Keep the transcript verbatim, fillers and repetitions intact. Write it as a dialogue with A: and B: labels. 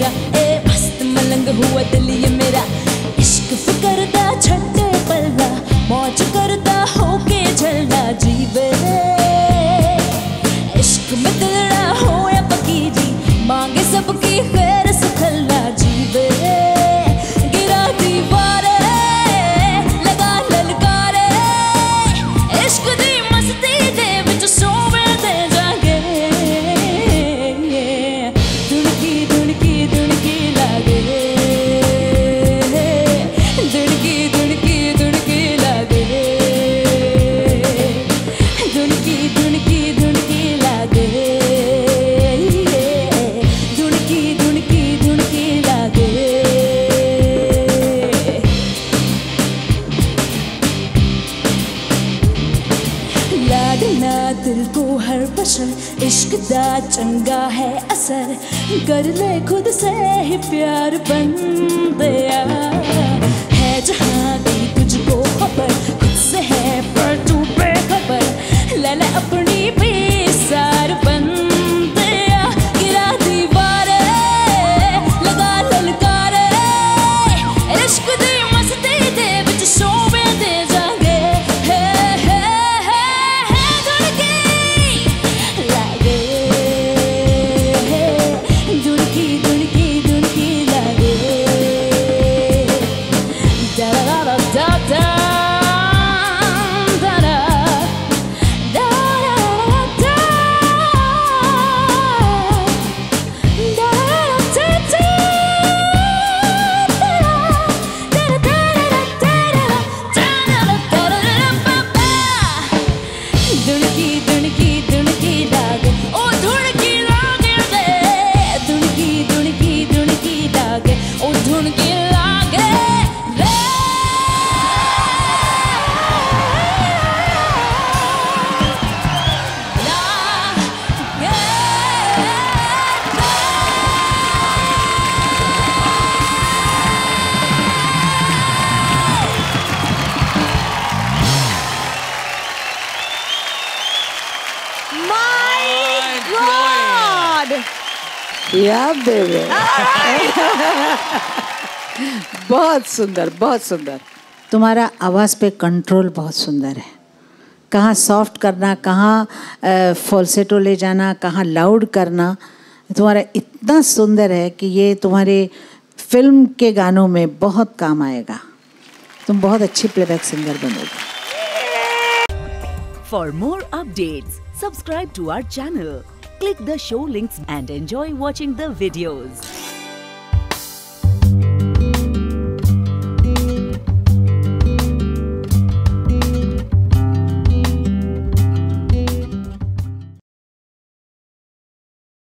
A: मेरा, ए मस्त मलंग हुआ दिल ये मेरा। इश्क करदा छड्डे पल्ला, मौज करदा होके झलना जीवे। इश्क में दिलड़ा होया फकीरी, मांगे सबकी खैर सुखल्ला जीवे। गिरा दीवारे लगा ललकारे, इश्क दी मस्ती दे विच सोवे दे जागे। दुड़की दुड़की दुड़की लागे, दुड़की दुड़की दुड़की लागे, दुड़की दुड़की दुड़की लागे, दुड़की दुड़की दुड़की लागे। लाडना दिल को हर बशर, इश्क दा चंगा है असर। कर ले खुद से ही प्यार बंदिया, है जहाँ की तुझको खबर, खुद से है पर तू बेखबर। ले ले अपनी भी सार बंदिया, गिरा दीवारे लगा ललकारे, इश्क दी मस्ती दे विच सोवे दे जागे। हे हे हे हे दुड़की लागे, दुड़की दुड़की दुड़की लागे। Da da da da da da da da da da दुड़की दुड़की दुड़की लागे, ओ धुड़की लागे रे, दुड़की दुड़की दुड़की लागे, ओ धुड़की लागे रे।
B: याद देवे। बहुत सुंदर, बहुत सुंदर। तुम्हारा आवाज़ पे कंट्रोल बहुत सुंदर है। कहाँ सॉफ्ट करना, कहाँ फॉल्सेटो ले जाना, कहाँ लाउड करना, तुम्हारा इतना सुंदर है कि ये तुम्हारे फिल्म के गानों में बहुत काम आएगा। तुम बहुत अच्छी प्लेबैक सिंगर बनोगे।
C: For more updates, subscribe to our channel, click the show links and enjoy watching the videos.